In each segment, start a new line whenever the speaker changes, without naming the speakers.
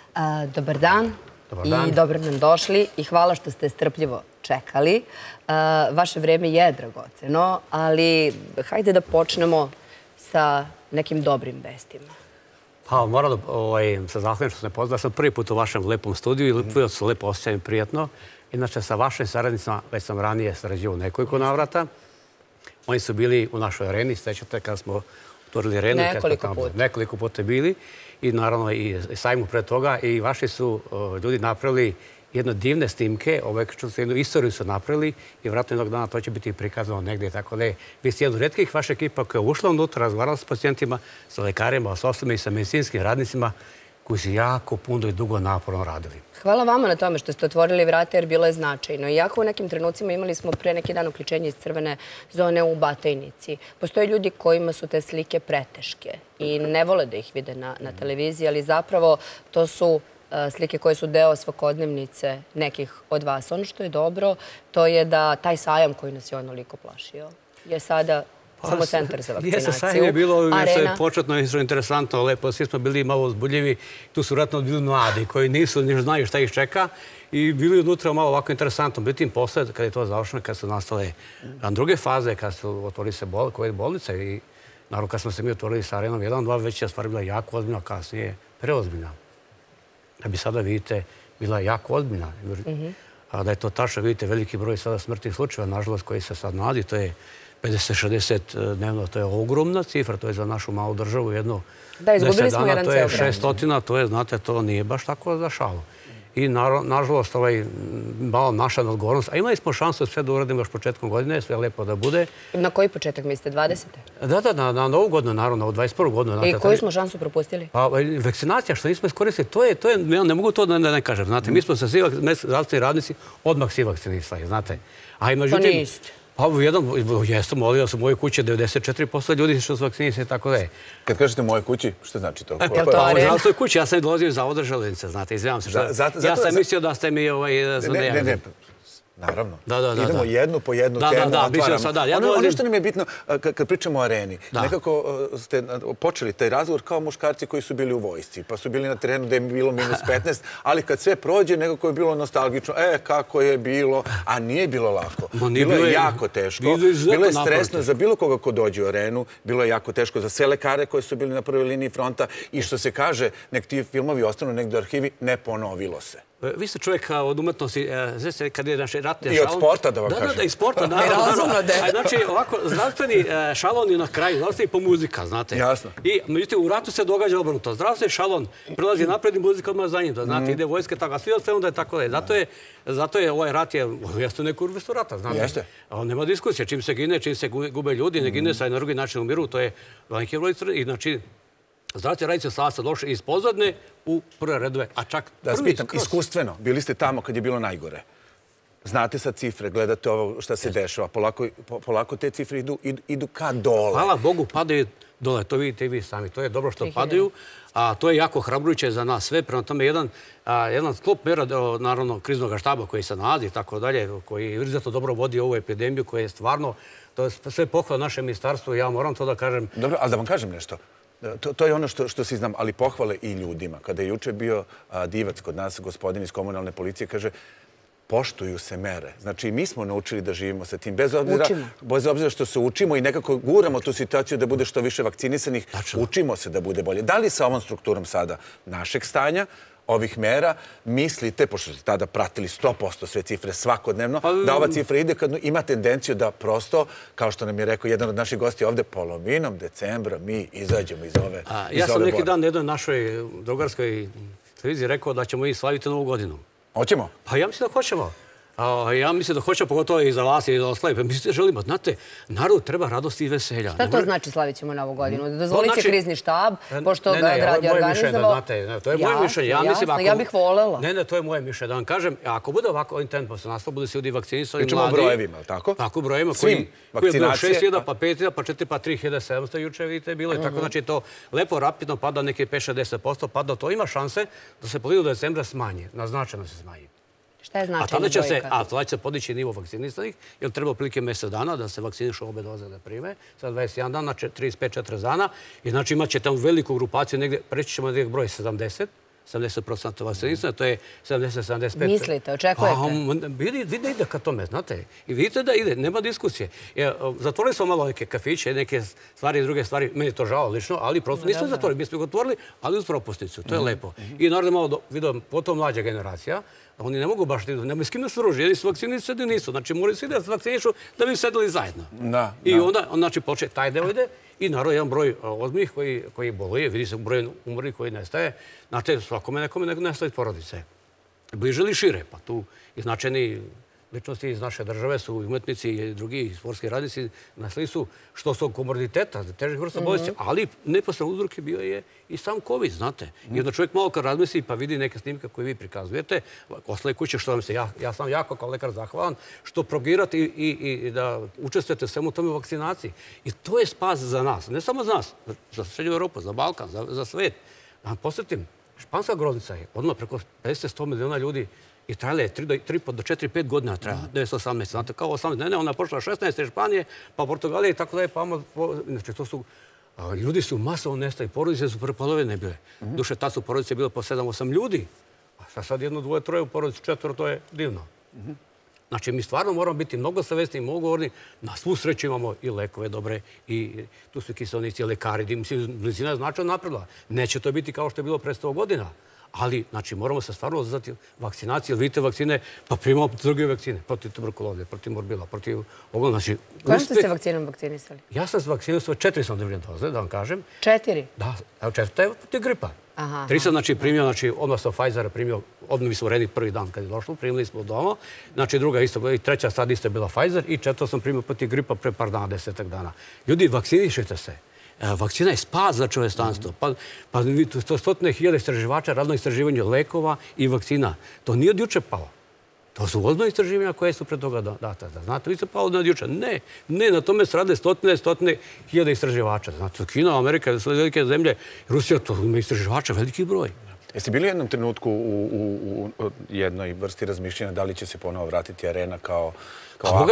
Dobar dan i dobro nam došli i hvala što ste strpljivo čekali. Vaše vreme je dragoceno, ali hajde da počnemo sa nekim dobrim vestima.
Pa, moram da se zahvalim što se pozvao. Sam prvi put u vašem lepom studiju i se lepo osjećam i prijatno. Inače, sa vašim saradnicima već sam ranije sarađivao nekoliko navrata. Oni su bili u našoj areni, sećate kada smo otvorili arenu.
Nekoliko puta.
Nekoliko puta bili i naravno i sajmu pre toga. I vaši su ljudi napravili jedne divne snimke, jednu istoriju su napravili i vratno jednog dana to će biti prikazano negdje. Tako da vi ste jedna od retkih vaša ekipa koja je ušla unutra, razgovarala s pacijentima, sa lekarima, s ostalima i sa medicinskim radnicima koji su jako puno i dugo naporno radili.
Hvala vama na tome što ste otvorili vrata jer bilo je značajno. Iako u nekim trenucima imali smo pre neki dan uključenje iz crvene zone u Batajnici. Postoje ljudi kojima su te slike preteške i ne vole da ih vide na televiziji, ali zapravo to su slike koje su deo svakodnevnice nekih od vas. Ono što je dobro, to je da taj sajam koji nas je onoliko plašio je sada samo centar za vakcinaciju.
Jeste, sajam je bilo početno interesantno, lepo, svi smo bili malo uzbudljivi. Tu su vratno bili mladi koji nisu, ne znaju šta ih čeka i bili unutra malo ovako interesantno. Međutim, posle, kada je to završeno, kada su nastale druge faze, kada su otvorili se COVID bolnice i naravno kada smo se mi otvorili sa arenom 1-2, već je stvar bila jako ozbiljna, kasnije preozbiljna. Da bi sada, vidite, bila jako ozbiljna. A da je to tačno, vidite, veliki broj sada smrtnih slučajeva, nažalost, koji se sad nalazi, to je 50-60 dnevno, to je ogromna cifra, to je za našu malu državu jedno 10 dana, to je 600, to je, znate, to nije baš tako za šalu. I nažalost, malo naša odgovornost, a imali smo šansu sve da uradimo još početkom godine, sve lepo da bude.
Na koji početak mislite, 20.
Da, na novu godinu, naravno, u 21. godinu.
I koju smo šansu propustili?
Vakcinacija, što nismo iskoristili, to je, ne mogu to da ne kažem, znate, mi smo sa svi zdravstveni radnici odmah svi vakcinisali, znate.
Pa niste.
Pa jesam, molio sam u mojoj kući 94% ljudi što su vakcinisani, tako da je.
Kad kažete moje kući, što znači to?
Pa u
zdravstvenoj kući, ja sam dolazio iz Zavoda železnice, znate, izvinjavam se. Ja sam mislio da ste mi...
Ne, naravno. Idemo jednu po jednu temu. Ono što nam je bitno, kad pričamo o areni, nekako ste počeli taj razgovor kao muškarci koji su bili u vojsci, pa su bili na terenu da je bilo -15, ali kad sve prođe, nekako je bilo nostalgično. Kako je bilo, a nije bilo lako. Bilo je jako teško. Bilo je stresno za bilo koga ko dođe u arenu, bilo je jako teško za sve lekare koji su bili na prvoj liniji fronta i što se kaže, nek ti filmovi ostanu negdje u arhivi, ne ponovilo se.
Vi ste čovjek od umetnosti, kad je naše ratne
šalon... I od sporta, da vam kažem.
Da, i sporta, naravno. Znači, ovako, zdravstveni šalon je na kraju, zdravstveni po muzika, znate.
Jasno.
I, međutim, u ratu se događa obrnuto. Zdravstveni šalon prelazi napred i muzika odmah za njim, znate, ide vojske, tako, a svi od sve onda je tako da je. Zato je ovaj rat, jeste neku vrstu rata, znate.
Jeste.
Nema diskusije, čim se gine, čim se gube ljudi, ne gine se na drugi način umiru, to je veliki broj i znači, zdravstveni radnici sada su došli iz pozadne u prve redove, a čak
da vas pitam, iskustveno, bili ste tamo kad je bilo najgore. Znate sad cifre, gledate ovo šta se dešava, polako te cifre idu ka dole.
Hvala Bogu, padaju dole, to vidite i vi sami. To je dobro što padaju, a to je jako hrabrujuće za nas sve. Prema tome, jedan sklop mera, naravno, kriznog štaba koji se nalazi i tako dalje, koji izuzetno dobro vodi ovu epidemiju, koja je stvarno, to je sve pohvala naše ministarstvo, ja moram to da kažem.
Dobro, ali da vam kažem nešto. To je ono što si znam, ali pohvale i ljudima. Kada je juče bio divac kod nas, gospodin iz komunalne policije, kaže poštuju se mere. Znači, mi smo naučili da živimo sa tim. Bez obzira što se učimo i nekako guramo tu situaciju da bude što više vakcinisanih, učimo se da bude bolje. Da li sa ovom strukturom sada našeg stanja, ovih mera, mislite, pošto ste tada pratili 100% sve cifre svakodnevno, da ova cifra ide kad ima tendenciju da prosto, kao što nam je rekao jedan od naših gosti ovde, polovinom decembra mi izađemo iz ove borbe.
Ja sam neki dan na jednoj našoj drugarskoj televiziji rekao da ćemo i slaviti Novu godinu.
Hoćemo?
Pa ja mislim da hoćemo. Ja mislim da hoćemo, pogotovo i za vas i za ostale. Pa mislite, želimo, znate, narodu treba radosti i veselja.
Šta to znači slavit ćemo Novu godinu? Dozvolite krizni štab, pošto ga je grad organizovao?
To je moje mišljenje.
Jasno, ja bih volela.
Ne, to je moje mišljenje. Da vam kažem, ako bude ovako ovim tempom se nastav, bude se ljudi vakcinisali.
Pričamo o brojevima, tako?
Tako, brojevima koji je bilo 6.000, pa 5.000, pa 4.000, pa 3.700 juče, vidite, bilo je tako. Znači, to lepo, rapidno pada neki 5-60%, pada. To ima šanse da se polovinu decembra smanji, naznačeno se smanji.
Šta je značajna brojka?
A tada će se podići nivo vakcinisanih, jer treba otprilike mjesec dana da se vakcinišu obe doze da prime. Sad 21 dana, 35-40 dana. I znači imat će tamo veliku grupaciju, preći ćemo negdje broj 70. 70% vakcinisanja, to je 70-75%.
Mislite, očekujete?
Vide ide ka tome, znate. I vidite da ide, nema diskusije. Zatvorili smo malo neke kafiće, neke stvari, druge stvari. Meni je to žao lično, ali prosto nismo zatvorili. Mi smo ih otvorili, ali uz propusnicu. To je lepo. I naravno malo vidio potom mlađa generacija. Oni ne mogu baš da idu. Nema s kim da se druži. Jedni su vakcinisani, nisu. Znači, moraju svi da se vakcinišu da bi sedeli zajedno. I onda, znači, počne taj deo ide i naravno jedan broj ozbiljnih koji boluje. Vidi se broj umrlih koji nestaje. Znate, svakome nekome nestaje iz porodice. Bliže ili šire? Pa tu i značajni ličnosti iz naše države su umetnici i drugi sportski radnici. Nasli su što su komorbiditeta, težih vrsta bolesti, ali neposredno uzrok je bio je i sam COVID, znate. I onda čovjek malo kad razmisli pa vidi neke snimke koje vi prikazujete, ostale kuće, što vam se, ja sam jako kao lekar zahvalan, što progirate i da učestvujete svemu tome u vakcinaciji. I to je spas za nas, ne samo za nas, za Srednju Evropu, za Balkan, za svet. Da vam posjetim, španska groznica je odmah preko 50-100 miliona ljudi i trajala je 3 do 4-5 godina trajala, 1918. Znate, kao 18, ne, ona je pošla 16. Španije, pa Portugalije i tako da je, pa znači to su, ljudi su masovno nestali, porodice su prepolovljene bile. Duše, tad su porodice bile po 7-8 ljudi, a sad 1, 2, 3 u porodici, 4, to je divno. Znači, mi stvarno moramo biti mnogo savjesni i mnogo govorni. Na svu sreću imamo i lekove dobre, i tu su kiselnici, i lekari. Medicina je značajno napredila. Neće to biti kao što je bilo pre 100 godina. Ali, znači, moramo se stvarno odzvati vakcinacije. Vidite vakcine, pa primamo druge vakcine. Protiv tuberkuloze, protiv morbila, protiv ovoga.
Kojom ste se vakcinom vakcinisali?
Ja sam se vakcinisao 4 sam dobio doze, da vam kažem.
4?
Da, evo 4. je protiv gripa. 3 sam, znači, primio, znači, odmah sam Pfizera primio, odmah mi smo redili prvi dan kad je došlo, primili smo doma. Znači, druga isto, i 3. sad isto je bila Pfizer i 4. sam primio protiv gripa pre par dana, 10 dana. Ljudi, vakcinišite se. Vakcina je spas za čovječanstvo. Pa 100.000 istraživača radno istraživanje lekova i vakcina. To nije od juče palo. To su ozbiljna istraživanja koje su pre toga data. Znate, vi ste palo od juče. Ne, na tome se rade 100.000 istraživača. Znate, Kina, Amerika, sve velike zemlje, Rusija, to ima istraživača, veliki broj.
Jeste bili u jednom trenutku u jednoj vrsti razmišljanja da li će se ponovo vratiti arena kao...
Boga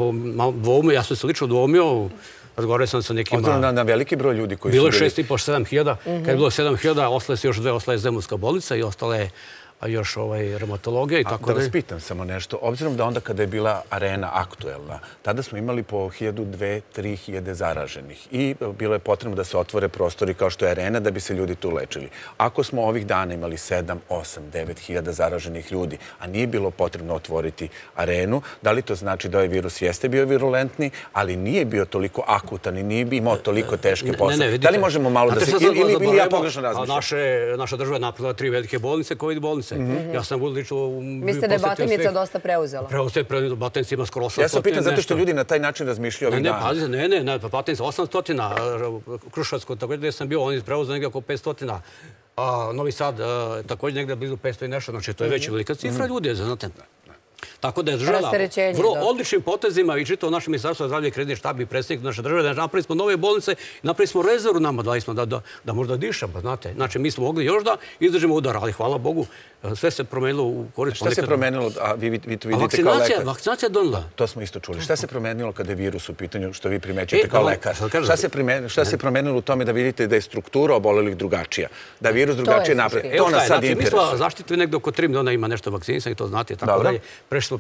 mi, ja sam se lično dvomio, razgovarao sam sa nekima...
Odnosno na veliki broj ljudi koji su
bili...
Bilo
je 6.500-7 hiljada. Kad je bilo 7 hiljada, ostale se još 2, ostala je Zemunska bolnica i ostale još reumatologija i tako
da vas pitam samo nešto. Obzirom da onda kada je bila arena aktuelna, tada smo imali po 1.000, 2.000, 3.000 zaraženih. I bilo je potrebno da se otvore prostori kao što je arena da bi se ljudi tu lečili. Ako smo ovih dana imali 7, 8, 9.000 zaraženih ljudi, a nije bilo potrebno otvoriti arenu, da li to znači da ovaj virus jeste bio virulentni, ali nije bio toliko akutan i nije imao toliko teške posledice? Da li možemo malo da se... Ili ja pogrešno razmišljam?
Naša država je napravila 3 velike bolnice, COVID bolnice. Ja sam budu lično...
Mislite da je Batajnica dosta preuzela?
Batajnica ima skoro 800.
Ja sam pitan zato što ljudi na taj način razmišljaju ovih dana.
Ne, Batajnica 800. Kruševsko, također gdje sam bio, oni preuzeli negdje oko 500. Novi Sad, također negdje blizu 500 i nešto. Znači, to je već velika cifra ljudi, znate. Tako da je država vrlo odličnim potezima i čitao naše ministarstvo zdravlja i kreditni štab i predsjednik naše države, napravili smo nove bolnice, napravili smo rezervu nama, dali smo da možda dišamo, znate. Znači, mi smo mogli još da izdržimo udar, ali hvala Bogu, sve se promenilo u korist.
Šta se promenilo, a vi to vidite kao lekar?
Vakcinacija je donela.
To smo isto čuli. Šta se promenilo kada je virus u pitanju, što vi primećujete kao lekar? Šta se promenilo u tome da vidite da je struktura obolelih drugačija? Da virus drugačije napravi? To nas sad interesuje.
Mi smo zaštitili negdje oko 3 miliona ima nešto vakcinisa i to znate, tako dalje. Prešlo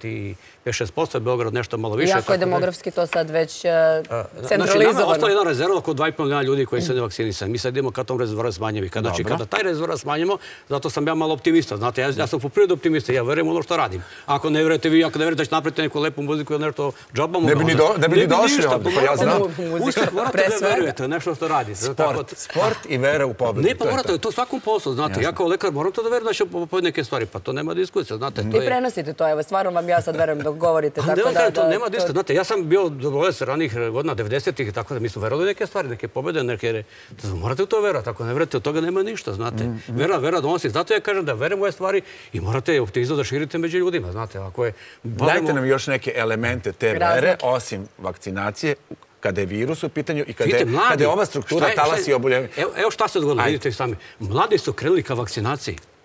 55-6%, Beograd nešto malo više.
Jako je demografski to sad već centralizovano.
Nama je ostala jedna rezerva oko 2,5 miliona ljudi koji su nevakcinisani. Mi sad idemo ka tom rezervoru smanjevi. Znači, kada taj rezervoar smanjimo, zato sam ja malo optimista. Znate, ja sam po prirodi optimista. Ja verujem ono što radim. Ako ne verujete vi, ako ne verujete da će napraviti neku lepu muziku ili nešto džabamo...
Ne bi ni došli ovdje, pa ja znam.
Uspjeh morate da verujete nešto što radite.
Sport i vera u pobedu.
Ne, pa morate, to u svakom poslu, znate. Ja kao lekar moram to da verujem da će pobediti neke stvari. Pa to nema diskusija, znate.
I prenosite to, evo, stvarno vam ja sad verujem dok govorite.
Nema diskusija, znate, ja sam bio zadovoljan sa ranih godina, 90-ih, tako da mi su verovali neke stvari, neke pobjede, neke... Morate u to verovati, ako ne verujete, od toga nema ništa, znate. Vera donosi. Zato ja kažem da verujem u ove stvari i morate optimizam da širite među ljudima, znate.
Dajte nam još neke elemente te vere, osim vakcinacije, kada je virus u pitanju i kada je ova struktura talasi oboljenja.
Evo šta se dogodilo, vidite sami. Mladi su krenuli ka vakcinaciji.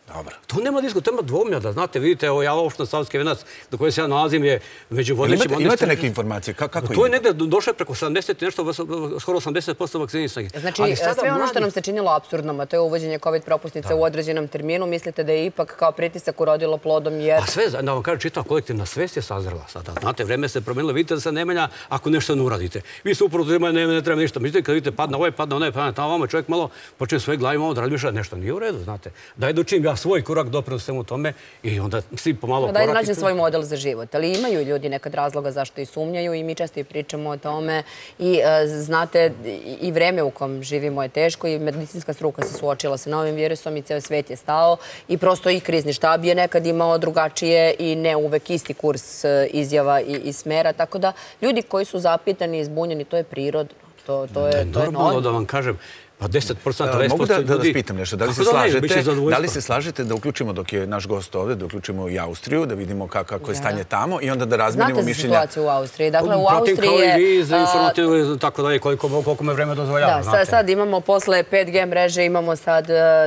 Dobro.
To nema diskusije, to ima dvomlja, da znate, vidite, evo ja opština Savski Venac, do koje se ja nalazim, je među vodećim...
Imate neke informacije? Kako
to je negde došlo preko 70 i nešto, skoro 80% vakcinisanih.
Znači, sve ono što nam se činilo apsurdnom, a to je uvođenje COVID propusnica u određenom terminu, mislite da je ipak kao pritisak urodilo plodom jer...
A sve, da vam kažem, čitava kolektivna svest je sazrela sada. Znate, vreme se promenilo, vidite da se ne menja ako nešto ne uradite. Vi se upravo uzimaju, ne treba ništa. Međutim, kad vidite, padne ovaj, padne onaj, padne tamo vama, čovjek malo počne svoje glavi malo da razmišlja, nešto nije u redu, znate. Daj da učim ja svoj korak doprinos svemu tome i onda svi pomalo korak.
Daj da nađem svoj model za život. Ali imaju ljudi nekad razloga zašto i sumnjaju i mi često i pričamo o tome. I znate, i vreme u kom živimo je teško i medicinska struka se suočila sa novim virusom i ceo svet je stao i prosto i krizni štab je nekad imao drugačije i ne uvek isti kurs izjava i smera. Tako da ljudi koji su zapitani i izbunjeni, to je prirodno. To je
normalno da vam kažem. Pa 10%, 20% ljudi...
Mogu da vas pitam nešto, da li se slažete da uključimo, dok je naš gost ovdje, da uključimo i Austriju, da vidimo kako je stanje tamo i onda da razmenimo mišljenja...
Znate situaciju u Austriji. Dakle, u Austriji je...
Kao i vi za informativno, tako dalje, koliko me vreme dozvoljava.
Da, sad imamo posle 5G mreže, imamo sad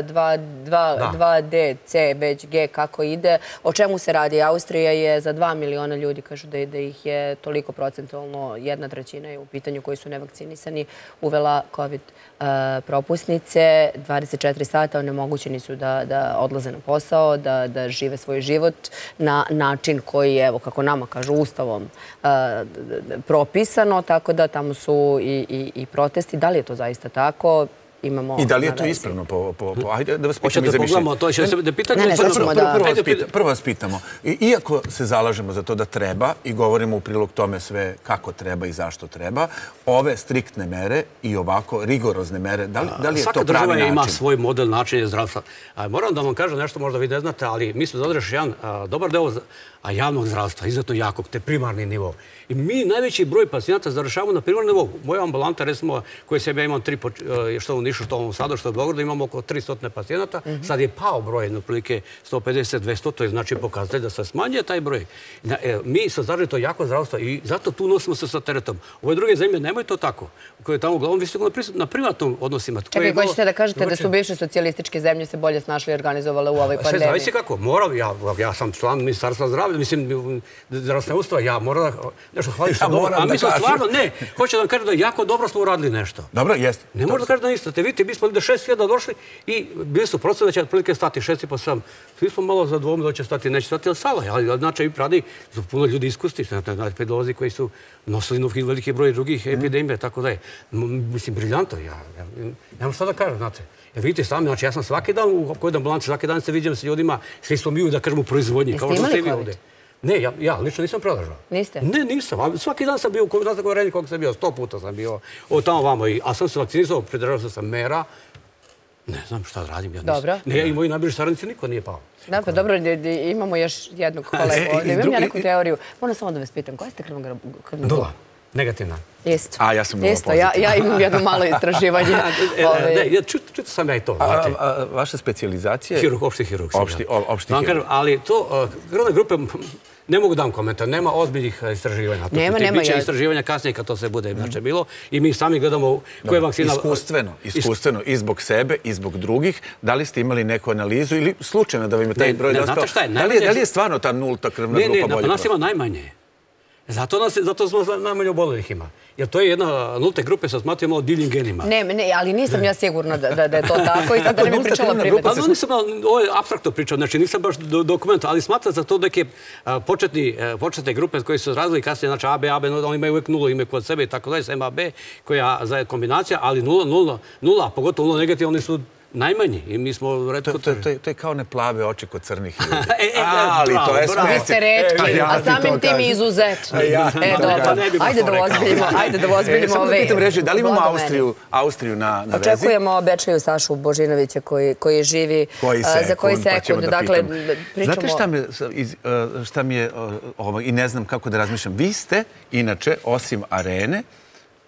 2D, C, već G, kako ide. O čemu se radi? Austrija je za 2 miliona ljudi, kažu da ih je toliko procentualno, 1/3 je u pitanju koji su nevakcinisani, uvela COVID propusnice, 24 sata onemogućeni su da odlaze na posao, da žive svoj život na način koji je, evo kako nama kažu, ustavom propisano, tako da tamo su i protesti. Da li je to zaista tako?
I da li je to ispravno? Ajde da vas pitamo za Prvo vas pitamo. Iako se zalažemo za to da treba i govorimo u prilog tome sve kako treba i zašto treba, ove striktne mere i ovako rigorozne mere, da li je to pravi način?
Svaka država ima svoj model načina zdravstva. Moram da vam kažem nešto, možda vi ne znate, ali mi smo zadržali jedan dobar deo javnog zdravstva, izuzetno jakog, te primarni nivo. I mi najveći broj pacijenata završavamo na primarni nivo. Moja ambulanta, recimo, koje sebe imam što u Nišu, što u Novom Sadu, što u Beogradu, imamo oko 300 pacijenata. Sad je pao broj, otprilike 150-200, to je znači pokazatelj da se smanjuje taj broj. Mi smo zadržali to jako zdravstvo i zato tu nosimo se sa teretom. Ove druge zemlje nemaju to tako, koje tamo uglavnom visoko na privatnom odnosima.
Čekaj, hoćete da kažete da su bivše socijalističke zemlje se bolje snašli i organizovale u ovoj pandemiji?
Sve zavisi kako. Moram, ja sam član Ministarstva zdravlja, mislim, zdravstvena ustanova, ja moram da nešto hvališ što dobro. A mi smo stvarno, ne, hoće da vam kažem da jako dobro smo uradili nešto.
Dobro, jeste.
Ne možda kažem da niste. Vidite, mi smo da 6.000 došli i bili su procene da će otprilike stati 6,5-7. Svi smo malo zadovoljni da će stati, neće stati, ali sala. Ali znači radi, su puno ljudi iskusti, pedolozi koji su nosili veliki broj drugih epidemija, tako da je. Mislim, briljantno. Ja nemam šta da kažem, znate. Vidite sami, znači ja sam svaki dan u kojoj ambulanci, svaki dan se viđam sa ljudima, svi smo mi, da kažemo, u proizvodnji.
Jeste imali COVID?
Ne, ja lično nisam preležao.
Niste?
Ne, nisam. Svaki dan sam bio u govorenju koliko sam bio, 100 puta sam bio od tamo vamo. A sam se vakcinisao, pridržao sam mera. Ne znam šta da radim.
Dobro.
Ne, i moji najbliži saradnici niko nije pao.
Da, pa dobro, imamo još jednog kolegu. Imam ja neku teoriju. Moram samo da vas pitam, koja ste krvna grupa?
Nula. Negativna.
Isto.
A ja sam nula pozitivna.
Ja imam jedno malo istraživanje.
Ne, čuto sam ja i to.
Vaša specijalizacija je?
Hirurg, opšti hirurg.
Opšti hirurg.
Ali to, krvne grupe, ne mogu dam komentar, nema ozbiljnih istraživanja.
Nema.
Biće istraživanja kasnije kad to se bude inače bilo i mi sami gledamo koje vakcina...
Iskustveno, i zbog sebe, i zbog drugih. Da li ste imali neku analizu ili slučajno da vam je taj broj dospao?
Znate šta je?
Da li je stvarno ta nulta krvna grupa bolje?
Ne, nas ima najmanje. Zato smo najmanje obolelih ima. Jer to je jedna nulte grupe sa smatram malo divljim genima.
Ne, ali nisam ja sigurna da je to tako i sad da ne bi pričala primjer.
Ali nisam, ovo je apstraktno pričao, znači nisam baš dokument, ali smatram za to neke početne grupe koje su razlili kasnije, znači AB, oni imaju uvijek nula ime kod sebe i tako dalje, MAB, koja je kombinacija, ali nula, pogotovo nula negativno, oni su najmanji i mi smo retko...
To je kao ne plave oči kod crnih ljudi. Ali to je
Vi ste retki, a samim tim i izuzetni. Ajde da ozbiljimo ove...
Da li imamo Austriju na vezi?
Očekujemo Bečaju Sašu Božinovića koji živi za koji sekund. Dakle,
znate šta mi je, i ne znam kako da razmišljam, vi ste, inače, osim Arene,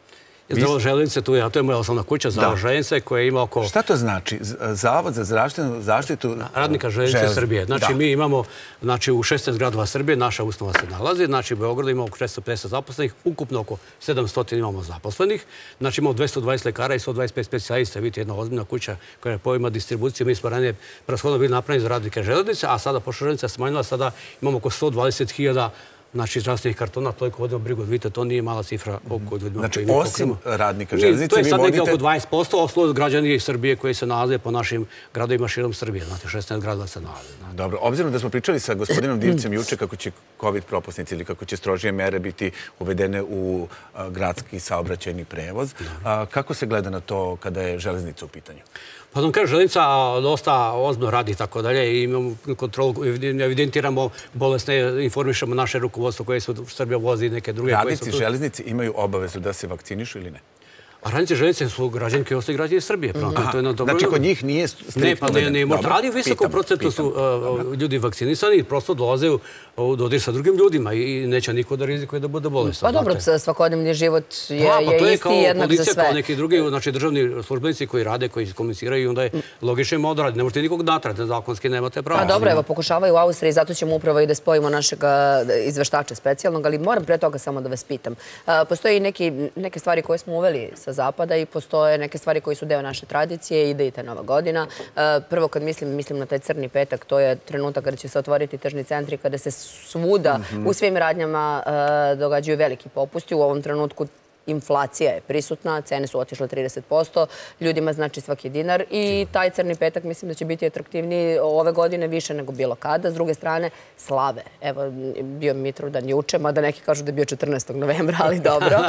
Zavod željeznice, to je moja osnovna kuća, Zavod željeznice koja ima oko...
Šta to znači? Zavod za zdravstvenu zaštitu
radnika željeznice Srbije. Znači, mi imamo u 16 gradova Srbije, naša ustanova se nalazi. Znači, u Beogradu imamo oko 650 zaposlenih, ukupno oko 700 imamo zaposlenih. Znači, imamo 220 lekara i 125 specijalista. Vidite, jedna ozbiljna kuća koja ima distribuciju. Mi smo ranije prashodno bili napravljeni za radnike železnice, a sada, pošto železnica smanjila, sada imamo oko 120.000 zdravstvenih kartona, toliko vodimo brigu. Vidite, to nije mala cifra.
Znači, osim radnika železnice,
to je sad nekako oko 20%, ostalo građani Srbije koji se nalaze po našim gradovima širom Srbije. Znate, 16 gradova se nalaze.
Dobro, obzirom da smo pričali sa gospodinom Divcem juče kako će COVID propusnici ili kako će strožije mere biti uvedene u gradski saobraćajni prevoz, kako se gleda na to kada je železnica u pitanju?
Pa vam kažem, železnica dosta ozbiljno radi i tako dalje. Imamo kontrolu, evidentiramo bolesne, informišemo naše rukovodstvo koje su Srbija vozi i neke druge.
Radnici železnici imaju obavezu da se vakcinišu ili ne?
A radnici železnice su građani koji ostaju građani Srbije.
Znači, kod njih nije striktno
uveden? Ali u visokom procentu su ljudi vakcinisani i prosto dolaze u dodir sa drugim ljudima i neće niko da rizikuje da bude bolestan.
Pa dobro, svakodnevni život je isti jednak za sve.
Kao neki drugi, znači državni službenici koji rade, koji komuniciraju i onda je logično im odradi. Ne možete nikog natrati, zakonski nemate pravo.
Pa dobro, evo, pokušavaju u Austriji, zato ćemo upravo i da spojimo našeg izveštača specijalnog, ali moram pre toga samo da vas pitam. Postoje i neke stvari koje smo uveli sa zapada i postoje neke stvari koji su deo naše tradicije, ide i ta Nova godina. Prvo kad mislim na taj crni petak, to je trenutak kada će se otvoriti tržni centri, kada se svuda u svim radnjama događaju veliki popusti. U ovom trenutku inflacija je prisutna, cene su otišle 30%, ljudima znači svaki dinar i taj crni petak mislim da će biti atraktivniji ove godine više nego bilo kada. S druge strane, slave. Evo, bio Mitrovdan juče, mada neki kažu da je bio 14. novembra, ali dobro.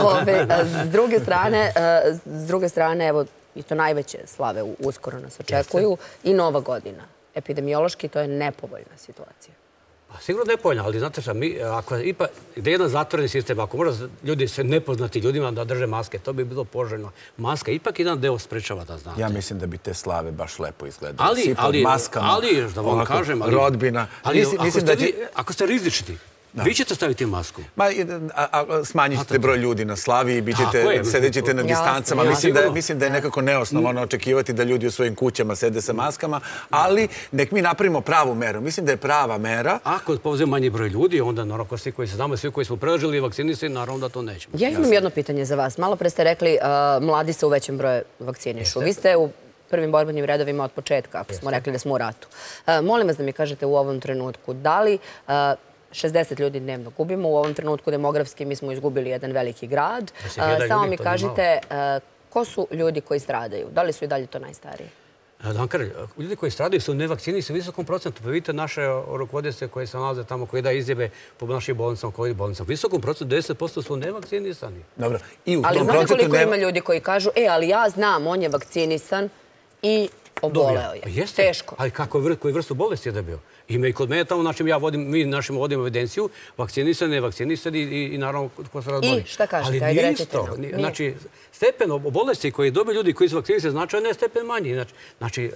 S druge strane, evo, i to najveće slave uskoro nas očekuju i Nova godina. Epidemiološki to je nepovoljna situacija.
Sigurno nepovoljno, ali znate šta, gde je jedan zatvoreni sistem, ako možda ljudi se nepoznati ljudima da drže maske, to bi bilo poželjno. Maska ipak jedan deo sprečava, da znate.
Ja mislim da bi te slave baš lepo izgledali.
Ali, da vam kažem,
rodbina.
Ako ste rizični, vi ćete staviti masku.
Smanjit ćete broj ljudi na slavi i sedjet ćete na distancama. Mislim da je nekako neosnovano očekivati da ljudi u svojim kućama sede sa maskama, ali nek mi napravimo pravu meru. Mislim da je prava mera.
Ako povzemo manji broj ljudi, onda naravno svi koji se znamo, svi koji smo predložili i vakcinisani, naravno da to nećemo.
Ja imam jedno pitanje za vas. Malo pre ste rekli mladi se u većem broju vakcinišu. Vi ste u prvim borbenim redovima od početka, ako smo rekli da smo u ratu. Molim vas da mi kažete u ovom trenutku, da li 60 ljudi dnevno gubimo. U ovom trenutku demografski mi smo izgubili jedan veliki grad. Samo mi kažite, ko su ljudi koji stradaju? Da li su i dalje to najstariji?
Ljudi koji stradaju su nevakcinisani u visokom procentu. Pa vidite naše rukovodioce koje se nalaze tamo, koji daju izjave po našim bolnicama, COVID bolnicama. U visokom procentu 10% su nevakcinisani.
Dobro.
Ali znate koliko ima ljudi koji kažu, ali ja znam, on je vakcinisan i oboleo je. Teško.
Ali koju vrstu bolesti je da bio? Ima i kod mene tamo, mi našim vodimo evidenciju, vakcinisani, nevakcinisani i naravno ko se razboli.
I šta kažete?
Ali nije isto. Znači, stepen bolesti koji dobiju ljudi koji su vakcinisani znači ne stepen manji. Znači,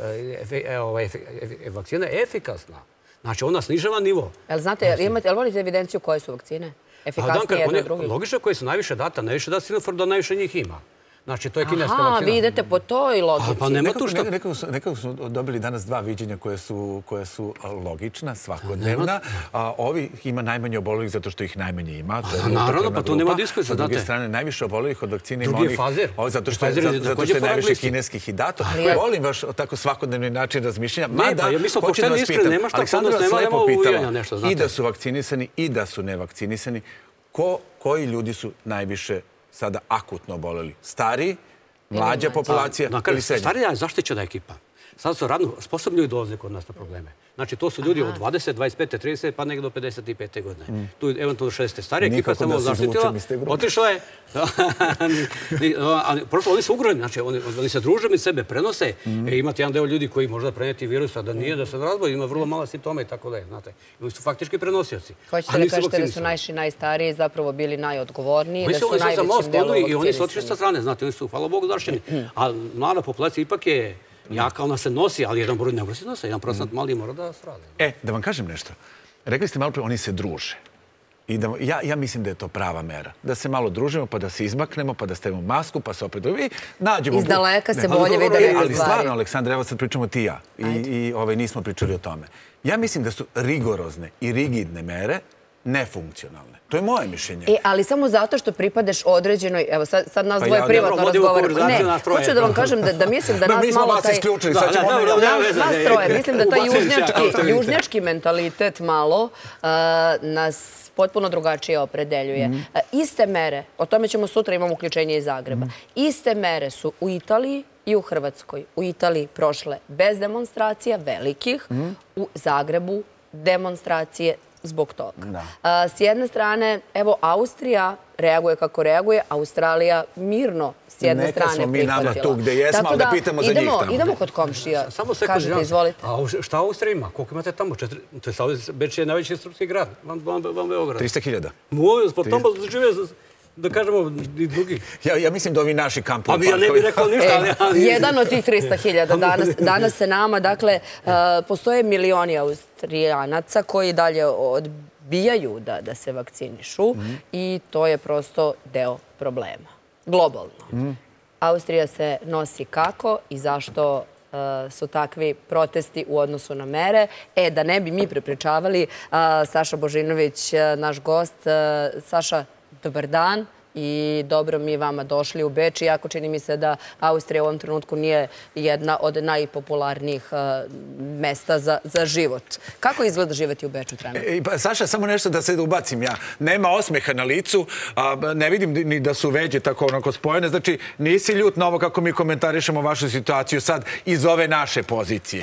vakcina je efikasna. Znači, ona snižava nivo.
Jel volite evidenciju koje su vakcine? Efikasnije jedne druge?
Logično koje su najviše data. Najviše data Sinopharm da najviše njih ima. Znači, to je kineska vakcina.
Aha, vi idete po toj logici.
Pa nema tu što...
Nekako smo dobili danas dva viđenja koje su logična, svakodnevna. Ovi ima najmanje obolelih zato što ih najmanje ima.
Naravno, pa tu nema diskusija.
Sa druge strane, najviše obolelih od vakcine ima onih... Zato što je najviše kineskih i dato. Volim vaš tako svakodnevni način razmišljanja. Mada, hoću da vas pitam, Aleksandra vas lepo pitala i da su vakcinisani i da su nevakcinisani. Koji ljudi su najviše sada akutno oboleli? Stariji, mlađa populacija ili srednja?
Starija je zaštićena ekipa. Sada su radno sposobni ljudi dolaze kod nas na probleme. Znači, to su ljudi od 20, 25, 30, pa negdje do 55. godine. Tu je eventualno 60. Starija ekipa samo zaštitila. Otišla je. Prosto, oni su ugrojeni. Znači, oni se druže među sebe, prenose. Imate jedan deo ljudi koji možda preneti virusa, da nije, da se razboji, ima vrlo mala simptoma i tako da je. Oni su faktički prenosioci.
Hoćete da kažete da su naši najstariji zapravo bili najodgovorniji, da su
najvećim
delom vakcinisani?
I oni su otišli sa strane, znate, oni su, hvala Bogu, zaštićeni. A mlada populacija ipak je jaka, ona se nosi, ali jedan broj ne mora se nosi. 1% mali mora da strada.
Da vam kažem nešto. Rekli ste malo pre, oni se druže. Ja mislim da je to prava mera. Da se malo družimo, pa da se izmaknemo, pa da stavimo masku, pa se opet nađemo...
Iz daleka se bolje vide neke stvari.
Ali stvarno, Aleksandra, evo sad pričamo ti i ja. I nismo pričali o tome. Ja mislim da su rigorozne i rigidne mere nefunkcionalne. To je moje mišljenje.
Ali samo zato što pripadaš određenoj... Evo, sad nas dvoje privatno razgovaramo. Ne, hoću da vam kažem da mislim da nas malo taj... Nas troje. Mislim da taj južnjački mentalitet malo nas potpuno drugačije opredeljuje. Iste mere, o tome ćemo sutra, imamo uključenje iz Zagreba, iste mere su u Italiji i u Hrvatskoj. U Italiji prošle bez demonstracija velikih, u Zagrebu demonstracije zbog toga. S jedne strane, evo, Austrija reaguje kako reaguje, Australija mirno s jedne strane prihvatila.
Neka smo mi nama tu gde jesmo, ali da pitamo za njih tamo.
Idemo kod komšija.
Samo sekund,
kažete, izvolite.
A šta Austrija ima? Koliko imate tamo? Beč je najveći srpski grad, van Beograda.
300.000.
Po tamo žive, da kažemo, i drugi.
Ja mislim da ovi naši kampovi...
Ja ne bih rekao ništa, ali...
Jedan od tih 300.000. Danas se nama, dakle, postoje milioni Austrijanaca koji dalje odbijaju da se vakcinišu i to je prosto deo problema. Globalno. Austrija se nosi kako i zašto su takvi protesti u odnosu na mere. Da ne bi mi prepričavali, Saša Božinović, naš gost. Saša, dobar dan i dobro mi vama došli u Beč, iako čini mi se da Austrija u ovom trenutku nije jedna od najpopularnijih mesta za život. Kako izgleda živeti u Beču trenutno?
Saša, samo nešto da se ubacim ja. Nema osmeha na licu, ne vidim ni da su veđe tako onako spojene, znači nisi ljut na ovo kako mi komentarišemo vašu situaciju sad iz ove naše pozicije.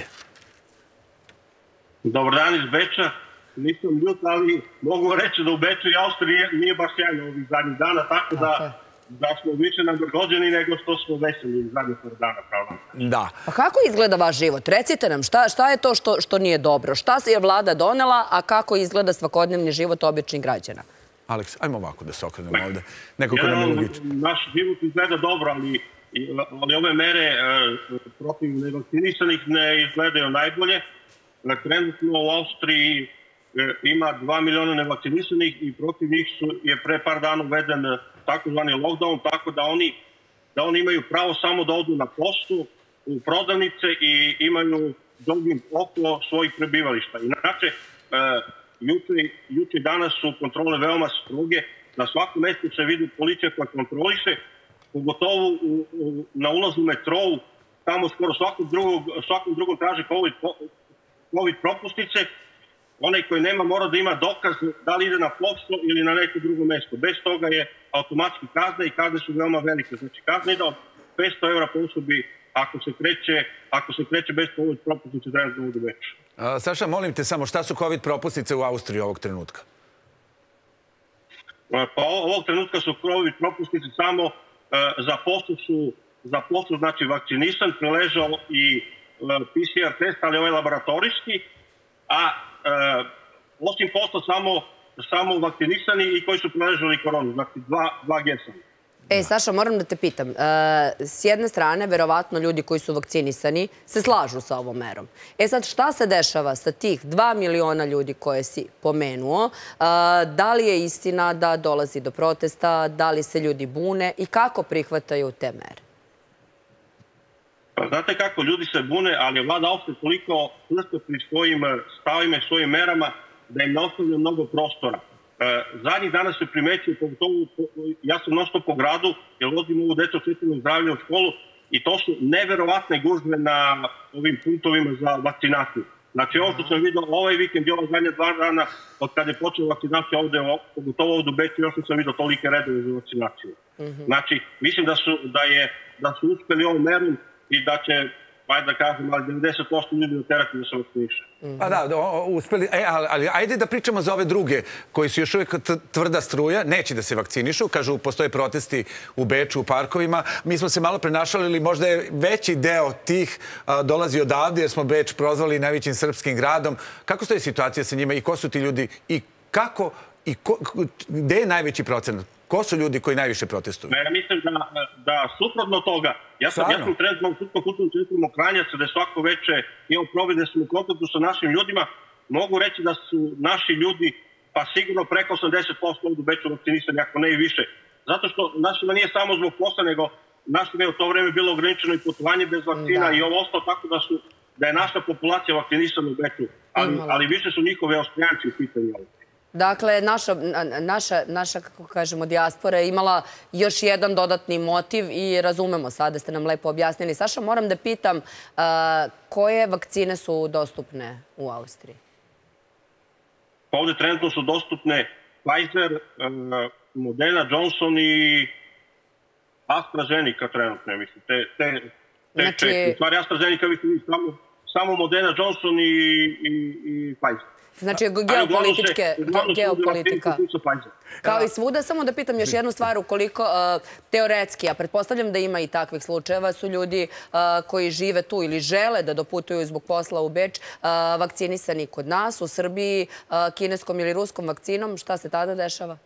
Dobar dan iz Beča. Nisam ljut, ali mogu reći da u Beču i Austriji nije baš sjajno ovih zadnjih dana, tako da smo više nagođeni nego što smo veseli zadnjih dana, pravda.
Da.
Pa kako izgleda vaš život? Recite nam, šta je to što nije dobro? Šta je vlada donela, a kako izgleda svakodnevni život običnih građana?
Aleks, ajmo ovako da se okrenemo ovde. Neko ko nam je logično.
Naš život izgleda dobro, ali ove mere protiv nevakcinisanih ne izgledaju najbolje. Trenutno u Austriji ima 2 miliona nevakcinisanih i protiv njih je pre par dana uveden takozvani lockdown, tako da oni imaju pravo samo da odu na poštu, u prodavnice i imaju dogim oko svojih prebivališta. Inače, juče i danas su kontrole veoma stroge. Na svakom mestu se vidi policija koja kontroliše, pogotovo na ulazu metrou, tamo skoro svakom drugom traže COVID propusnice. Onaj koji nema mora da ima dokaz da li ide na posao ili na neko drugo mesto. Bez toga je automatski kazna i kazne su veoma velike. Znači kazna ide od 500 evra po osobi ako se kreće bez COVID propusnice trenutno u Beču.
Saša, molim te samo, šta su COVID propusnice u Austriji ovog trenutka?
Pa ovog trenutka su COVID propusnice samo za posao, znači vakcinisan, preležao i PCR test, ali ovaj laboratorijski, a osim posla samo vakcinisani i koji su preležali koronu, znači 2G sam.
Saša, moram da te pitam. S jedne strane, verovatno ljudi koji su vakcinisani se slažu sa ovom merom. Sad, šta se dešava sa tih 2 miliona ljudi koje si pomenuo? Da li je istina da dolazi do protesta, da li se ljudi bune i kako prihvataju te mere?
Pa znate kako, ljudi se bune, ali je vlada Austrije toliko čvrsto pri svojim stavima i svojim merama da im ne ostavlja mnogo prostora. Zadnjih dana se primećuje, ja sam non stop po gradu, jer vodim ovu decu četvrnog zdravlja u školu i to su neverovatne gužve na ovim punktovima za vakcinaciju. Znači ovo što sam vidio ovaj vikend i ova zadnja 2 dana od kada je počela vakcinacija ovde, pogotovo ovde u Beču, još sam vidio tolike redove za vakcinaciju. Znači, mislim da su uspeli ovom merom i da će, ajde da kažem, ali 90% ljudi oterati da se vakciniše.
Pa da, uspeli. Ali ajde da pričamo za ove druge koji su još uvijek tvrda struja, neće da se vakcinišu. Kažu, postoje protesti u Beču, u parkovima. Mi smo se malo prenašalili, možda je veći deo tih dolazi odavde, jer smo Beč prozvali najvećim srpskim gradom. Kako stoji situacija sa njima i ko su ti ljudi i kako, i gde je najveći procenat? Ko su ljudi koji najviše protestuju?
Ja mislim da suprotno toga, ja sam trenutno u Srpskom kulturnom centru Mokranjac, gde svako veče imam probaj da sam u kontaktu sa našim ljudima, mogu reći da su naši ljudi pa sigurno preko 80% ovdje u Beču vakcinisani, ako ne i više. Zato što našima nije samo zbog posla, nego našima je u to vreme bilo ograničeno i putovanje bez vakcina i ovo ostalo tako da je naša populacija vakcinisana u Beču, ali više su njihovi Austrijanci u pitanju ovdje.
Dakle, naša, kako kažemo, dijaspora je imala još jedan dodatni motiv i razumemo sada, ste nam lepo objasnili. Saša, moram da pitam, koje vakcine su dostupne u Austriji?
Ovdje trenutno su dostupne Pfizer, Moderna, Johnson i AstraZeneca trenutno, mislim. Te četiri. U stvari AstraZeneca, mislim, samo Moderna, Johnson i Pfizer.
Znači, geopolitika. Kao i svuda, samo da pitam još jednu stvar, ukoliko teoretski, a pretpostavljam da ima i takvih slučajeva, su ljudi koji žive tu ili žele da doputuju zbog posla u Beč, vakcinisani kod nas, u Srbiji, kineskom ili ruskom vakcinom, šta se tada dešava?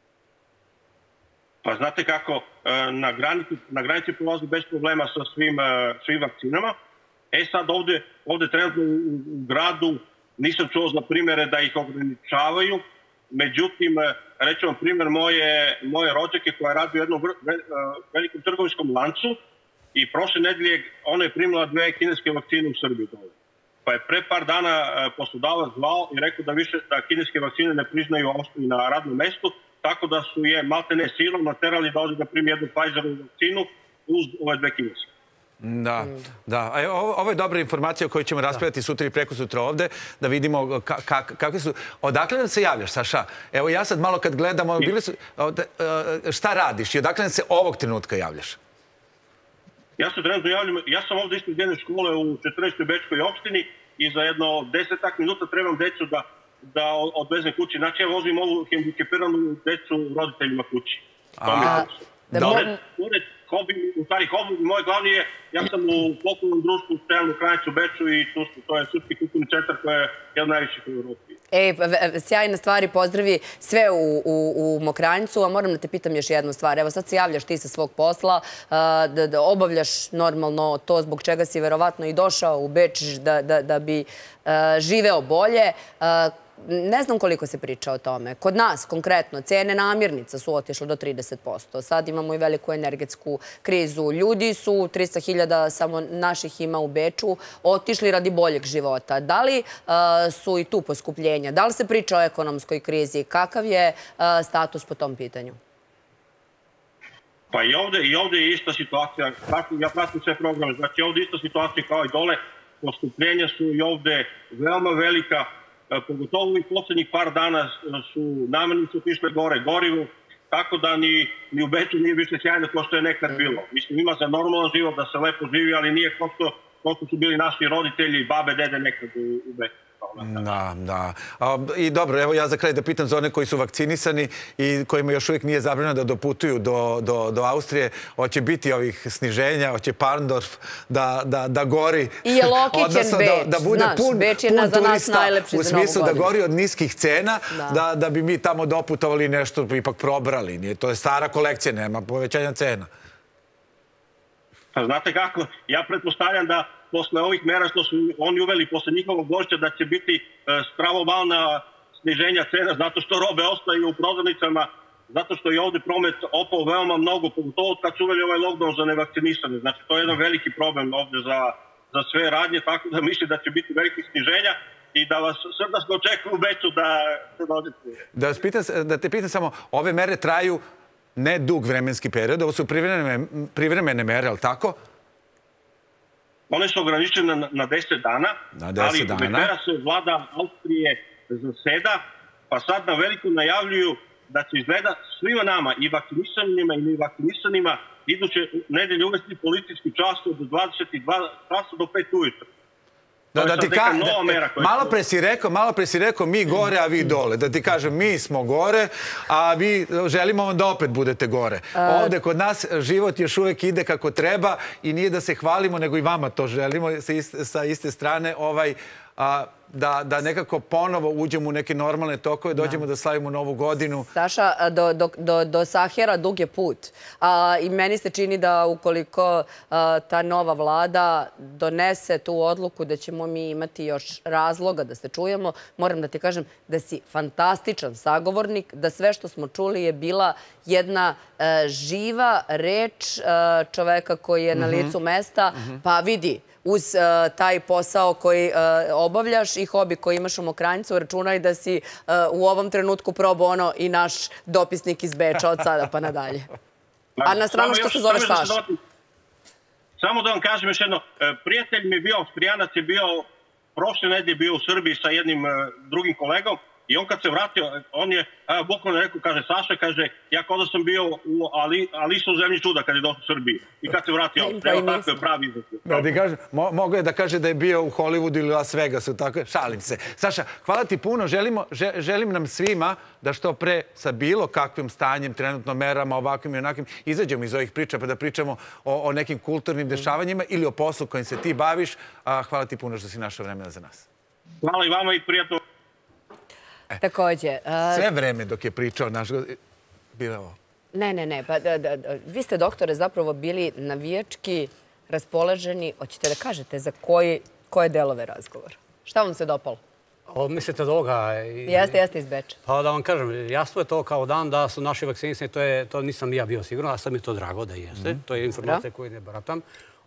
Pa znate kako, na granici prolazi bez problema sa svim vakcinama. Sad ovdje trenutno u gradu nisam čuo za primjere da ih ograničavaju. Međutim, reću vam primjer moje rođake koja radi u jednom velikom trgovinskom lancu i prošle nedelje ona je primila 2 kineske vakcine u Srbiji. Pa je pre par dana poslodavac zvao i rekao da kineske vakcine ne priznaju u Austriji na radnom mestu, tako da su je maltene silom naterali da ovdje da primi jednu Pfizerovu vakcinu uz ove 2 kineske.
Da. Ovo je dobra informacija o kojoj ćemo raspravljati sutra i prekosutra ovde, da vidimo kakve su... Odakle nam se javljaš, Saša? Evo ja sad malo kad gledamo, šta radiš i odakle nam se ovog trenutka javljaš?
Ja se trenutno javljam, ja sam ovdje ispred jedne škole u 14. Bečkoj opštini i za jedno 10 minuta trebam decu da odvezem kući. Znači ja vozim ovu hendikepiranu decu roditeljima kući. U stvari hobi moj glavni je, ja sam u pokolnom društvu Stelnu Krajnicu u Beču i to je Srpski kulturni centar koji je jedan najviših u Evropi.
Sjajna stvar i pozdravi sve u Mokranjcu, a moram da te pitam još jednu stvar. Evo sad se javljaš ti sa svog posla, da obavljaš normalno to zbog čega si verovatno i došao u Beč da bi živeo bolje. Ne znam koliko se priča o tome. Kod nas, konkretno, cene namirnica su otišle do 30%. Sad imamo i veliku energetsku krizu. Ljudi su, 300.000 samo naših ima u Beču, otišli radi boljeg života. Da li su i tu poskupljenja? Da li se priča o ekonomskoj krizi? Kakav je status po tom pitanju?
Pa i ovdje je ista situacija. Ja pratim sve programe. Znači ovdje je ista situacija kao i dole. Poskupljenja su i ovdje veoma velika. Pogotovo ovih posljednjih par dana su namirnice otišle gore, gorivo, tako da ni u Beču nije više sjajno kao što je nekad bilo. Mislim, ima za normalan život da se lepo živi, ali nije kao što su bili naši roditelji i babe, dede nekad u Beču.
Da. I dobro, evo ja za kraj da pitam za one koji su vakcinisani i kojima još uvijek nije zabranjeno da doputuju do Austrije. Hoće biti ovih sniženja, hoće Parndorf da gori.
I je lokićen Beč, znaš, Beč je za nas najlepši za Novu godinu.
U smislu da gori od niskih cena, da bi mi tamo doputovali nešto ipak probrali. To je stara kolekcija, nema povećanja cena.
Znate kako, ja pretpostavljam da posle ovih mera što su oni uveli posle njihovog Božića da će biti stravovalna sniženja cena zato što robe ostaju u prodavnicama, zato što je ovdje promet opao veoma mnogo, pogotovo kad su uveli ovaj lockdown za nevakcinisane. Znači to je jedan veliki problem ovdje za sve radnje, tako da mislim da će biti velikih sniženja i da vas srdačno očekuju u Beču da dođete.
Da te pitam samo, ove mere traju ne dug vremenski period, ovo su privremene mere, ali tako?
One su ograničene na 10 dana, ali večera se vlada Austrije zaseda, pa sad na veliko najavljuju da će izgleda svima nama, i vakcinisanima i nevakcinisanima, iduće nedelje uvesti policijski čas od 22 časa do 5 ujutro.
Da ti kažem, malo pre si rekao mi gore, a vi dole. Da ti kažem, mi smo gore, a vi želimo vam da opet budete gore. Ovde kod nas život još uvek ide kako treba i nije da se hvalimo, nego i vama to želimo sa iste strane. da nekako ponovo uđemo u neke normalne tokove, dođemo da slavimo Novu godinu.
Saša, do Sahera dug je put. I meni se čini da ukoliko ta nova vlada donese tu odluku da ćemo mi imati još razloga da se čujemo, moram da ti kažem da si fantastičan sagovornik, da sve što smo čuli je bila jedna živa reč čoveka koji je na licu mesta, pa vidi, uz taj posao koji obavljaš i hobi koji imaš u Mokranjcu, računaj da si u ovom trenutku pro bono i naš dopisnik iz Beča od sada pa nadalje. A na stranu što se zove Saša.
Samo da vam kažem još jedno. Prijatelj mi je bio, Austrijanac je bio, prošle nedelje bio u Srbiji sa jednim drugim kolegom. I on kad se vratio, on je bukvalno rekao, kaže, Saša, kaže, ja kao da sam bio u Alisu u zemlji čuda kad je došao u Srbiji. I kad se vratio, evo tako je pravi izraz.
Mogu je da kaže da je bio u Hollywoodu ili Las Vegasu, tako šalim se. Saša, hvala ti puno, želim nam svima da što pre sa bilo kakvim stanjem, trenutno merama, ovakvim i onakvim, izađemo iz ovih priča pa da pričamo o nekim kulturnim dešavanjima ili o poslu kojim se ti baviš. Hvala ti puno što si našao vremena za nas.
Hvala i vama i prijatno.
Takođe.
Sve vreme dok je pričao naš... Bilo ovo.
Ne. Vi ste, doktore, zapravo bili navijački raspoloženi. Hoćete da kažete za koje delove razgovora? Šta vam se dopalo?
Mislite od ovoga?
Jeste iz Beča.
Pa da vam kažem, jasno je to kao dan da su naši vakcinisani, to nisam ja bio sigurno, a sad mi je to drago da jeste. To je informacija koju ne baratam.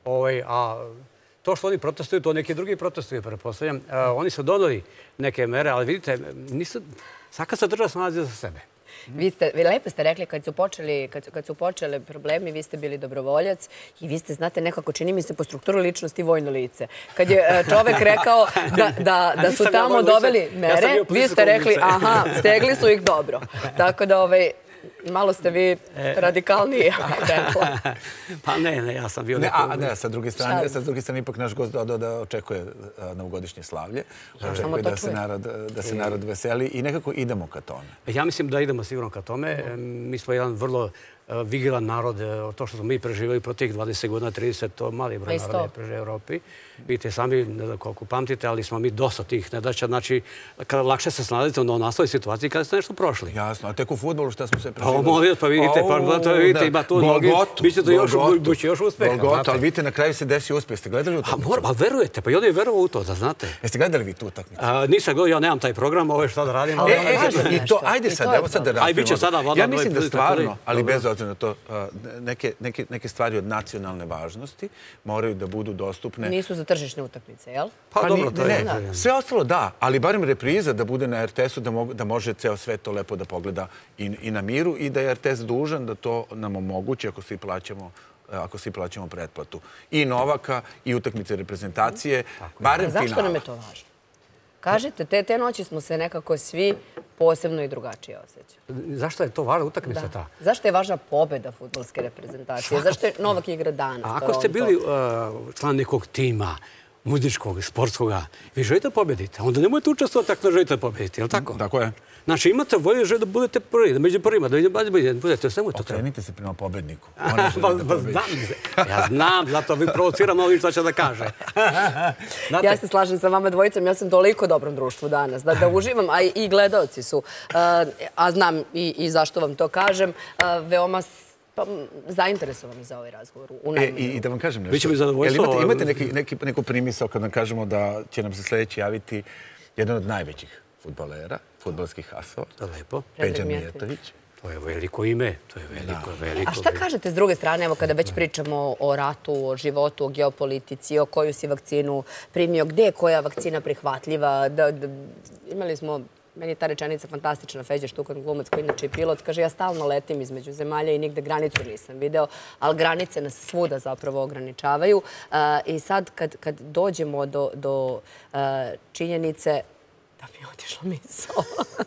A to što oni protestuju, to neki drugi protestuju, pretpostavljam. Oni su doneli neke mere, ali vidite, svaka se država se nalazi za sebe.
Vi lepo ste rekli, kad su počeli problemi, vi ste bili dobrovoljac i vi ste, znate, nekako čini mi se po strukturu ličnosti vojno lice. Kad je čovek rekao da su tamo doveli mere, vi ste rekli, aha, stegli su ih dobro. Tako da, malo ste vi radikalniji, ako rekla.
Pa ne, ja sam bio...
Ne, sa druge strane, ipak naš gost dodao da očekuje novogodišnje slavlje. Očekuje da se narod veseli i nekako idemo ka tome.
Ja mislim da idemo sigurno ka tome. Mi smo jedan vrlo vigilan narod. To što smo mi preživjeli protiv 20 godina, 30, to mali broj naroda je preživio u Evropi. Vidite, sami, ne znam koliko pamtite, ali smo mi dosta tih nedaća. Znači, lakše se snalazite u naslovoj situaciji kada ste nešto prošli.
Jasno, a tek u fudbalu šta smo se preživjeli?
Pa vidite, ima tu mnogi, biće to još uspeha.
Ali vidite, na kraju se desi uspeh. Ste gledali utakmicu?
A verujete, pa i on je verovao u to, da znate.
Jeste gledali vi tu utakmicu?
Nisam gledao, ja nemam taj program, ovo je šta da radim.
I to, ajde sad, evo sad da radimo. Ja mislim da stvarno, ali bez obzira na to, neke stvari od nacionalne važnosti moraju da budu dostupne.
Nisu za tržišne utakmice, jel?
Pa dobro, to je.
Sve ostalo da, ali barem repriza da bude na RTS-u, da može ceo svet to lepo da pogleda i na miru i da je RTS dužan da to nam omogući ako svi plaćamo pretplatu. I Novaka, i utakmice reprezentacije, barem finala.
Zašto nam je to važno? Kažete, te noći smo se nekako svi posebno i drugačije osjećali.
Zašto je to važna utakmica ta?
Zašto je važna pobjeda fudbalske reprezentacije? Zašto je Novak igra danas?
Ako ste bili član nekog tima, muzičkog, sportskoga, vi želite pobjediti, onda nemojte učestvovati ako želite pobjediti, je li tako?
Tako je.
Znači, imate volju da budete prvi, da među prvima, da budete svemu to.
Okrenite se prema pobjedniku.
Ja znam, zato vi provociram ovi što će da kaže.
Ja se slažem sa vama dvojicom, ja sam toliko u dobrom društvu danas, da uživam, a i gledalci su, a znam i zašto vam to kažem, veoma zainteresovani za ovaj razgovor.
I da vam kažem nešto.
Biće mi zadovoljstvo.
Imate neku primisao kad vam kažemo da će nam se sljedeći javiti jedan od najvećih fudbalera, fudbalskih asova.
Lepo.
Peđa Mijatović.
To je veliko ime, to je veliko.
A šta kažete s druge strane, evo kada već pričamo o ratu, o životu, o geopolitici, o koju si vakcinu primio, gde je koja vakcina prihvatljiva? Imali smo, meni je ta rečenica fantastična, Feđa Štukan, glumac koji inače je pilot, kaže ja stalno letim između zemalja i nigde granicu nisam video, ali granice nas svuda zapravo ograničavaju. I sad kad dođemo do činjenice, da mi je otišla misao.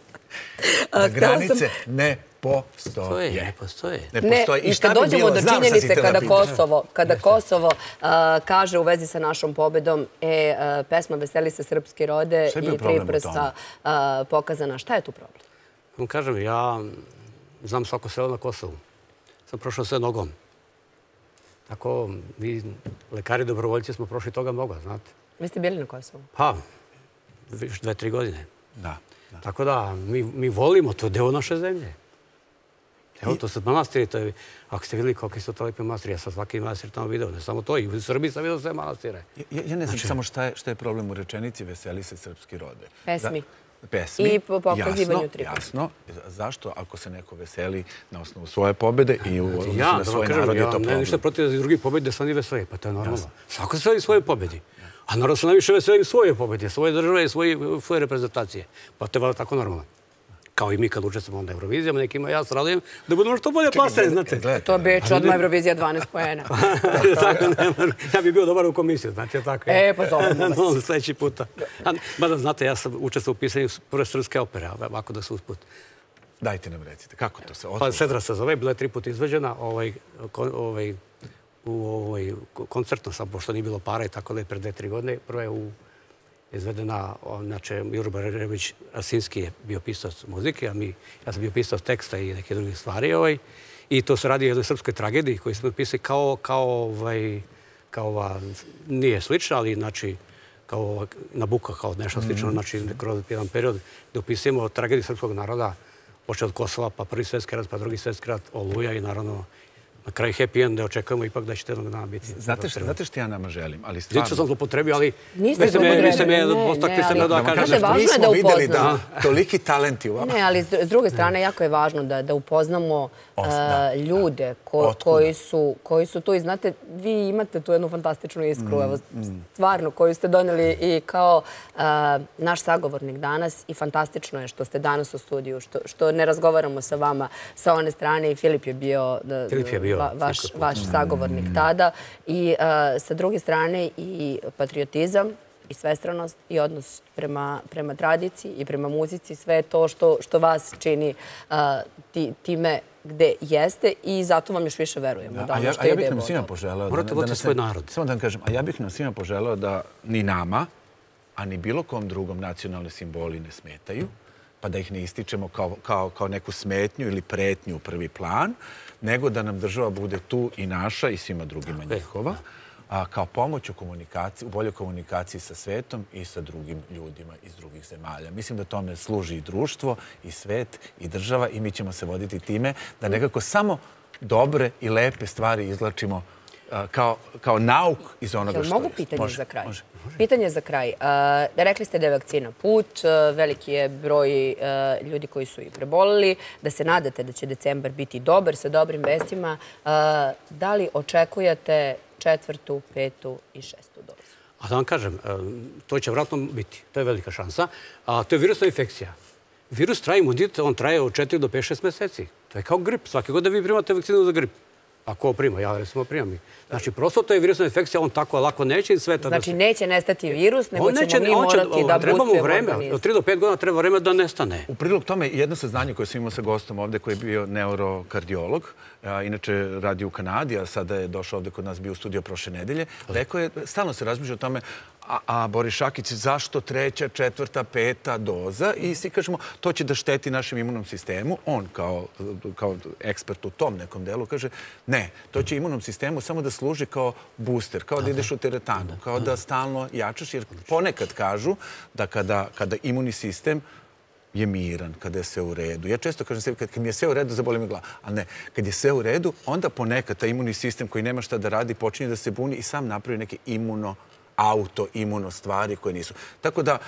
Granice ne postoje.
Ne postoje.
I kad dođemo do činjenice kada Kosovo kaže u vezi sa našom pobedom pesma Veseli se srpski rode i tri prsta pokazana. Šta je tu problem?
Vam kažem, ja znam svako selo na Kosovu. Sam prošao sve nogom. Tako, mi lekari dobrovoljci smo prošli toga mnogo, znate.
Vi ste bili na Kosovu?
Pa, 2-3 godine.
Da.
Tako da, mi volimo, to je deo naše zemlje. Evo, to sad manastiri, ako ste vidjeli koliki su to lepi manastiri, ja sam svaki manastir tamo video, ne samo to, i u Srbiji sam vidio sve manastire.
Ja ne znam samo šta je problem u rečenici veseli se srpski rode.
Pesmi.
Pesmi,
I po pokazivanju tripa.
Jasno. Zašto? Ako se neko veseli na osnovu svoje pobjede i na svoj narod je to problem.
Ja ništa protiv da drugi pobjede da se oni veseli, pa to je normalno. Svako se veseli svoje pobjedi. A narod se najviše veseli svoje pobjede, svoje države i svoje reprezentacije. Pa to je valjda tako normalno. Kao i mi kad učestvamo na Eurovizijama, nekima ja se radujem da budemo što bolje plaseri, znate.
To Beč, odmah Eurovizija 12 poena.
Ja bih bio dobar u komisiju, znači, tako
je. Pa zovemo vas.
Sljedeći puta. Mada, znate, ja sam učestvovao u pisanju prve srpske opere, ovako da se usput.
Dajte nam recite, kako to se otvori?
Pa Sedra se zove, bila je 3 puta izveđena koncertno sam, pošto nije bilo para i tako da je pred 2-3 godine. Prva je izvedena, znači, Juro Barević Rasinski je bio pisac muzike, a ja sam bio pisac teksta i neke druge stvari. I to se radi o jednoj srpskoj tragediji koju smo pisali kao nije slična, ali znači kao Nabuka, kao nešto slično, znači kroz jedan period da opisujemo tragediju srpskog naroda, počeo od Kosova, pa Prvi svjetski rat, pa Drugi svjetski rat, Oluja i naravno na kraju happy end da očekujemo ipak da ćete jednog dana biti.
Znate što ja nama želim, ali stvarno...
Lično sam zlopotrebio, ali...
Niste me
postakli ste me da kažem.
Mi smo vidjeli
da toliki talenti u vama.
Ne, ali s druge strane jako je važno da upoznamo ljude koji su tu. I znate, vi imate tu jednu fantastičnu iskru, evo, stvarno, koju ste donijeli i kao naš sagovornik danas. I fantastično je što ste danas u studiju, što ne razgovaramo sa vama sa one strane. I Filip je bio vaš sagovornik tada. I sa druge strane i patriotizam, i svestranost, i odnos prema tradiciji i prema muzici. Sve to što vas čini time gde jeste i zato vam još više verujemo.
A ja bih nam svima poželeo...
Morate voditi svoj narod.
Samo da vam kažem, a ja bih nam svima poželeo da ni nama, a ni bilo kom drugom nacionalni simboli ne smetaju, pa da ih ne ističemo kao neku smetnju ili pretnju u prvi plan, nego da nam država bude tu i naša i svima drugima njihova, kao pomoć u boljoj komunikaciji sa svetom i sa drugim ljudima iz drugih zemalja. Mislim da tome služi i društvo, i svet, i država i mi ćemo se voditi time da nekako samo dobre i lepe stvari izvlačimo kao nauk iz onoga što je.
Mogu pitanje za kraj? Pitanje za kraj. Rekli ste da je vakcina put, veliki je broj ljudi koji su i prebolili, da se nadate da će decembar biti dobar sa dobrim vestima. Da li očekujete 4., 5. i 6. dozu?
A da vam kažem, to će vratno biti. To je velika šansa. A to je virusna infekcija. Virus traje imunitet, on traje od 4 do 5-6 meseci. To je kao grip. Svake godine vi primate vakcinu za grip. A ko prima? Ja recimo primam. Znači, prosto to je virusna infekcija, on tako lako neće iz sveta.
Znači, neće nestati virus, nego ćemo mi morati da boostujemo organizam.
Od 3 do 5 godina treba vreme da nestane.
U prilog tome, jedno saznanje koje sam imao sa gostom ovde, koji je bio neurokardiolog, inače radi u Kanadi, a sada je došao ovde kod nas, bio u studio prošle nedelje, rekao je, stalno se razmišlja o tome, a Boris Šakić, zašto 3., 4., 5. doza? I svi kažemo, to će da šteti našem imunom sistemu. On, kao ekspert u tom nekom delu, kaže, ne, to će imunom sistemu samo da služi kao booster, kao da ideš u teretanu, kao da stalno jačaš, jer ponekad kažu da kada imunni sistem je miran, kada je sve u redu. Ja često kažem sebi, kad mi je sve u redu, zaboli me glava. Ali ne, kad je sve u redu, onda ponekad taj imunni sistem koji nema šta da radi, počinje da se buni i sam napravi neke autoimuno stvari koje nisu. Tako da,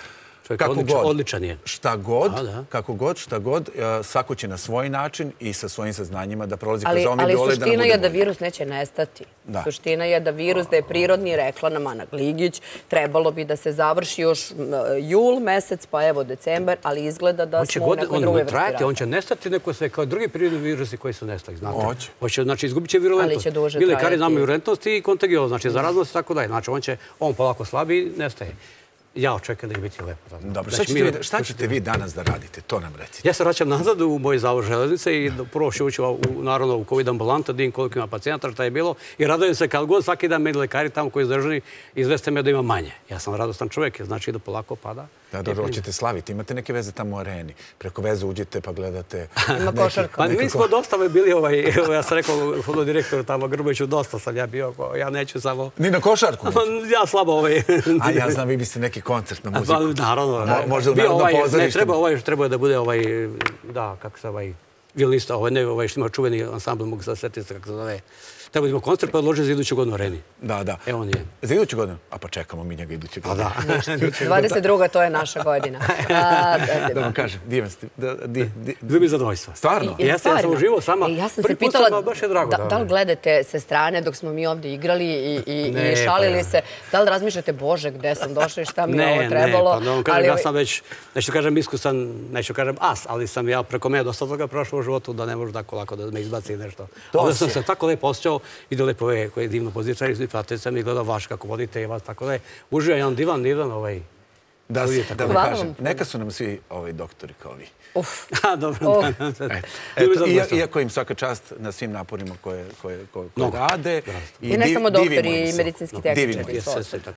kako god, svako će na svoj način i sa svojim saznanjima da prolazi kroz ove dole.
Ali suština je da virus neće nestati. Suština je da virus, da je prirodni, rekla nam Ana Gligić, trebalo bi da se završi još jul mesec, pa evo decembar, ali izgleda da smo u nekoj drugoj vrsti rata.
On će nestati neko sve kao drugi prirodni virusi koji su nestali, znate. Znači, izgubit će virulentnost.
Ali će duže trajati.
Bili kari znamo virulentnost i kontagioznost, znači zaraznost i tako dalje. Znači, on polako slabi i nestaje. Ja očekujem da će biti lepo.
Dobro, šta ćete vi danas da radite? To nam recite.
Ja se vraćam nazad u moj zavod železnice i prvo ću ući naravno u COVID ambulanta, da vidim koliko ima pacijenta, šta je bilo. I radujem se kad god svaki dan meni lekari tamo koji izdržani izveste me da ima manje. Ja sam radostan čovjek, znači da polako pada.
Da, dobro, hoćete slaviti. Imate neke veze tamo u areni. Preko veze uđete pa gledate...
Ima košarka.
Pa mi smo dosta bili, ja sam rekao futbolnom direktoru tamo Grboviću, dosta sam ja bio, ja neću samo...
Ni na košarku?
Ja slabo
A ja znam, vi biste neki koncert na muziku.
Naravno.
Možda u Narodnom pozorištu.
Treba da bude da, kako se violinista, što ima čuveni ansambl, mogu sad setiti se kako se zove. Treba da ima koncert pa odloži za iduću godinu u areni.
Da.
Evo on je.
Za iduću godinu? A pa čekamo mi njega iduću godinu.
Da.
22. to je naša godina.
Da vam kažem, divan ste.
Bilo mi zadovoljstvo.
Stvarno?
Ja sam uživo sama.
Ja sam se pitala
baš je drago.
Da li gledate se strane dok smo mi ovdje igrali i šalili se? Da li razmišljate, Bože, gde sam došla i šta mi je ovo trebalo?
Ne, pa ja sam već, neću kažem iskusan, neću kažem as, ali sam ja preko mene dosta toga prošao u životu da ne može tako lako da me izbaci nešto. Ali sam se tako lepo osjećao, vidio lepo ove koje divno pozičari, i pratite sam i gledao vaš kako vodite i vas tako da je. Uživa jedan divan
Da vam kažem, neka su nam svi doktori kao vi.
Dobro.
Iako im svaka čast na svim naporima koje rade.
I ne samo doktori i medicinski tehničari.